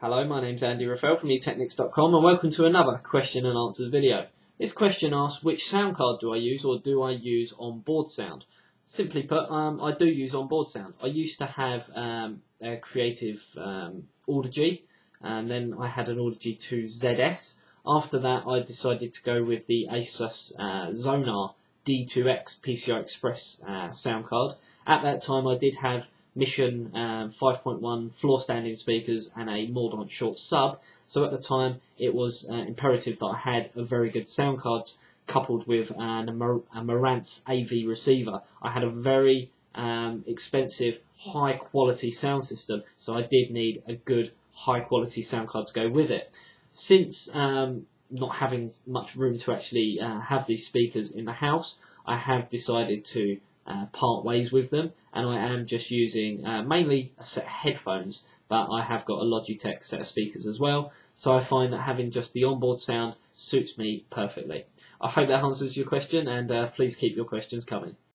Hello, my name's Andy Rafael from eTechnics.com and welcome to another question and answers video. This question asks, which sound card do I use, or do I use onboard sound? Simply put, I do use onboard sound. I used to have a Creative Audigy, and then I had an Audigy 2 ZS. After that, I decided to go with the Asus Zonar D2X PCI Express sound card. At that time, I did have Mission 5.1 floor standing speakers and a Mordaunt short sub, so at the time it was imperative that I had a very good sound card coupled with a Marantz AV receiver. I had a very expensive high quality sound system, so I did need a good high quality sound card to go with it. Since not having much room to actually have these speakers in the house, I have decided to part ways with them, and I am just using mainly a set of headphones, but I have got a Logitech set of speakers as well, so I find that having just the onboard sound suits me perfectly. I hope that answers your question, and please keep your questions coming.